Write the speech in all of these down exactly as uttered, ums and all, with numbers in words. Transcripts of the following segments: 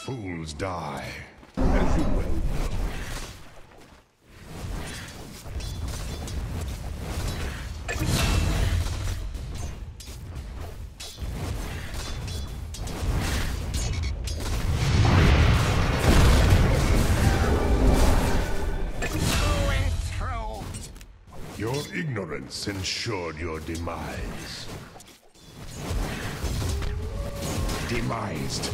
Fools die, as you well know. Your ignorance ensured your demise. Demised.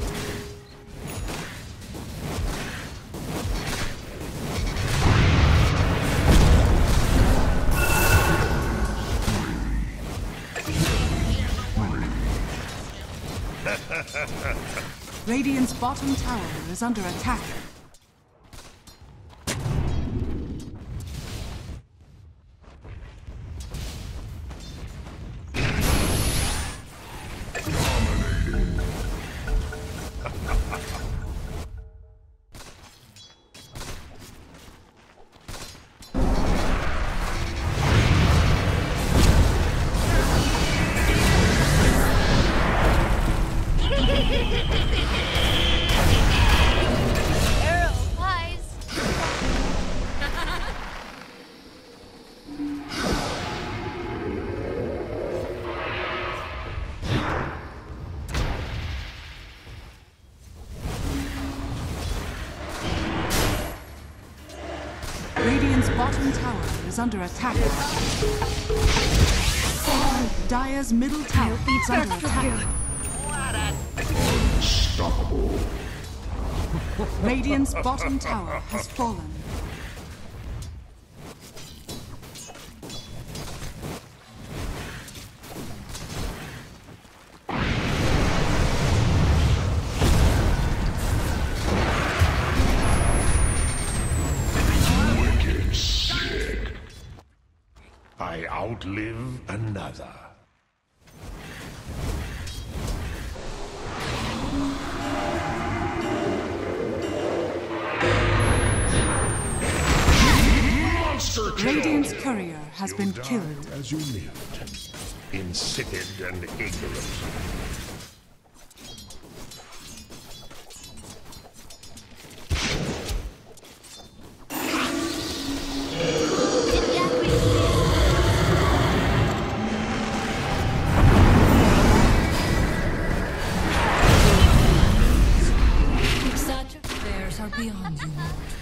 Radiant's bottom tower is under attack. Radiant's bottom tower is under attack. Dire's middle tower is under attack. Unstoppable. Radiant's bottom tower has fallen. I outlive another. Monster kill! Radiant's courier has You'll been die killed. as you lived, insipid and ignorant. Are beyond you.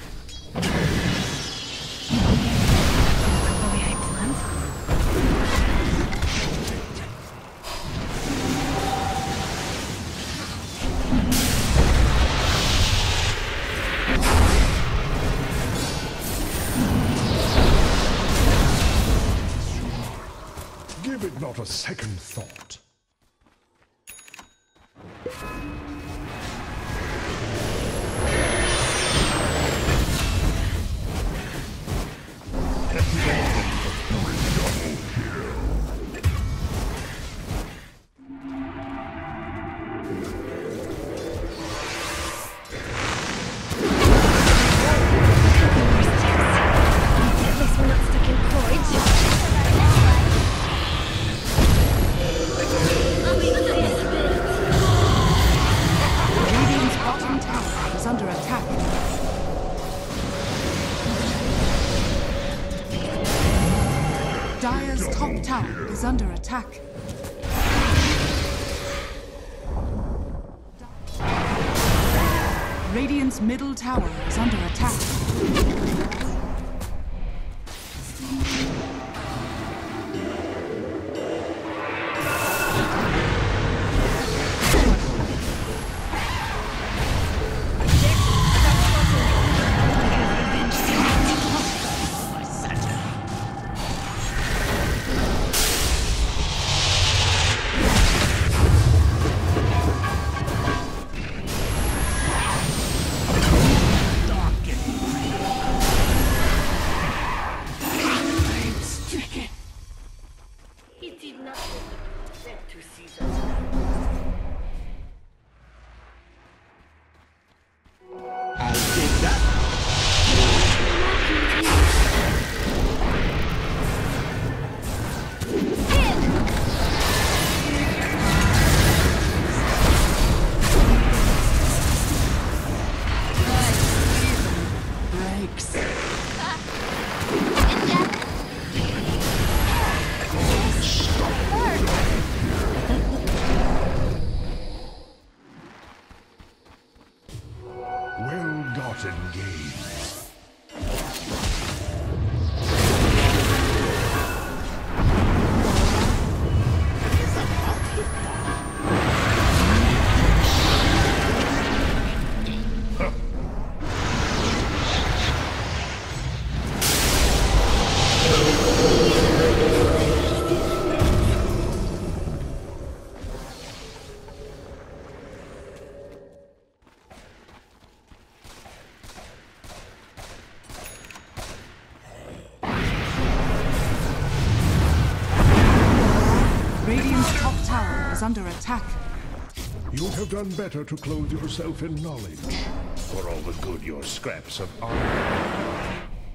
Give it not a second thought. Dire's top tower is under attack. Radiant's middle tower is under attack. Well-gotten gains. Radiant's top tower is under attack. You have done better to clothe yourself in knowledge. For all the good your scraps of armor.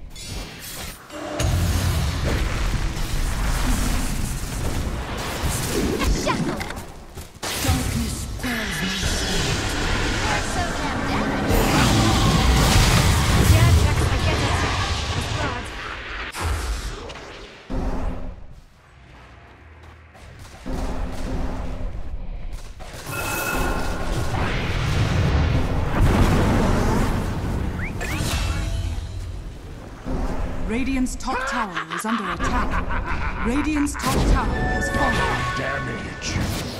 Radiant's top tower is under attack. Radiant's top tower has fallen. Damage.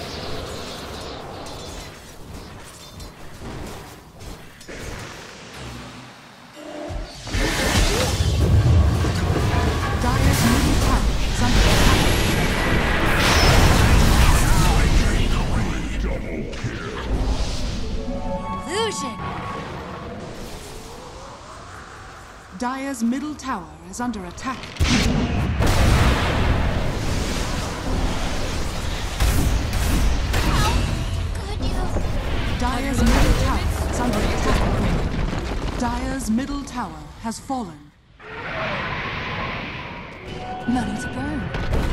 Dire's middle tower is under attack. Double kill. Illusion. Dire's middle tower is under attack. Dire's middle tower is under attack. Dire's middle tower has fallen. Money to burn.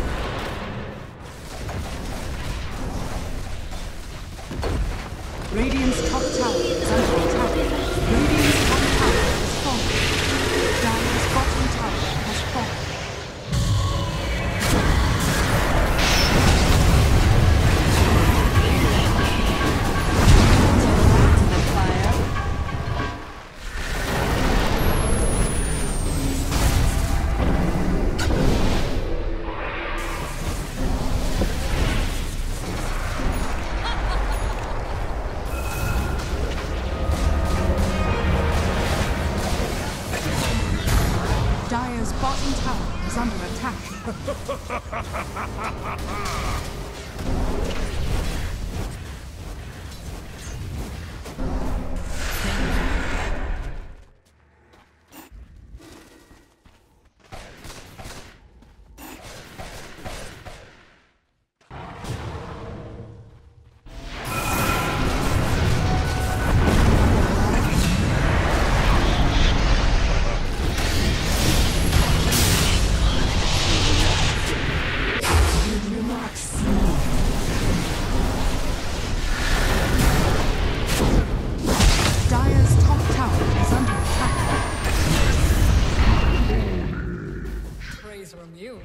Radiant's top tower is under attack. Radiant's top tower has fallen. Dire's bottom tower has fallen. Dire's bottom tower is under attack. From you.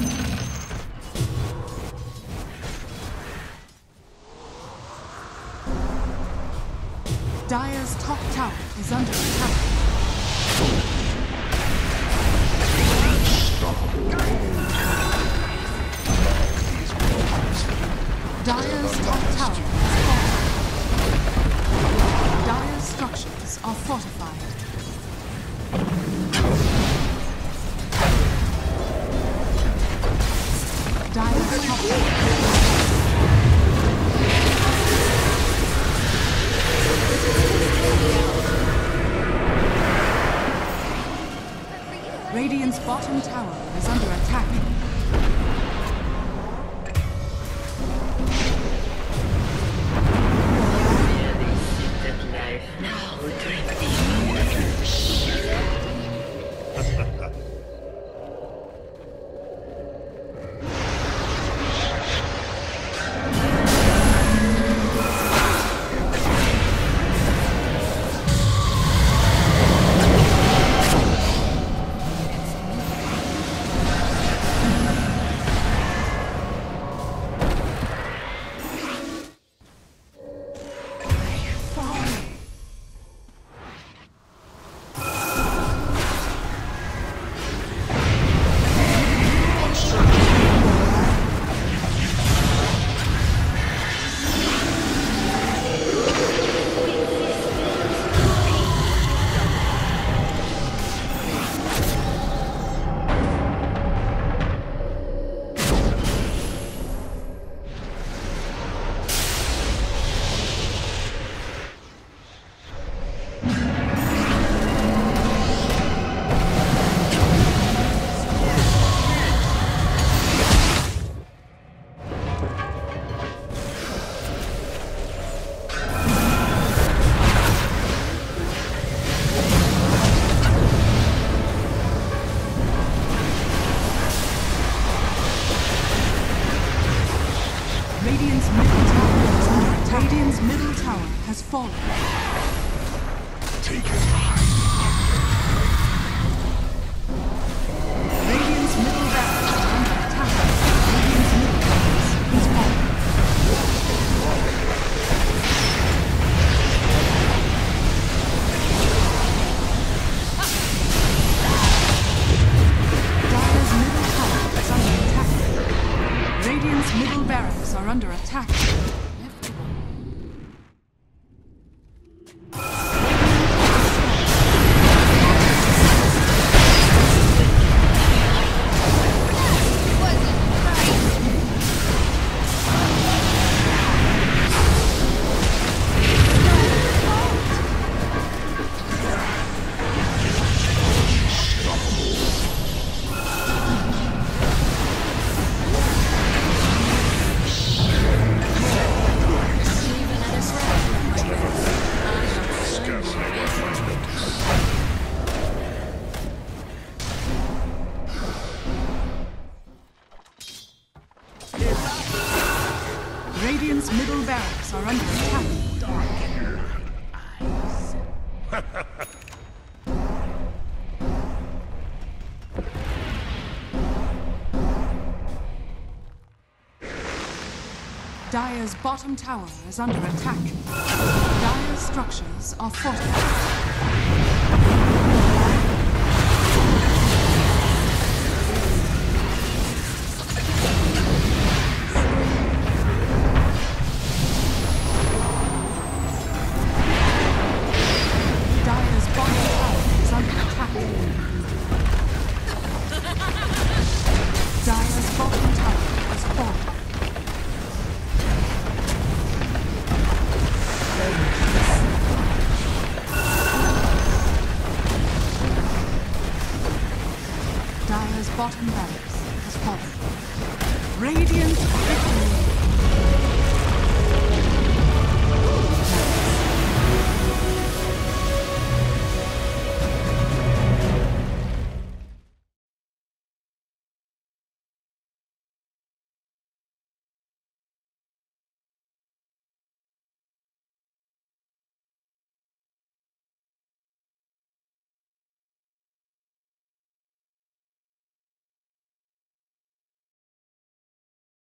Dire's top tower is under attack. Dire's top tower is fallen. Dire's structures are fortified. Dire's top tower. Radiant's bottom tower is under attack. taken high. Radiant's middle barracks are under attack. Radiant's middle barracks is falling. Dire's middle tower is under attack. Radiant's middle barracks are under attack. Radiant's middle barracks are under attack. Dire's bottom tower is under attack. Dire's structures are fortified. Dire's bottom tower is falling. Dire's bottom barracks has fallen. Radiant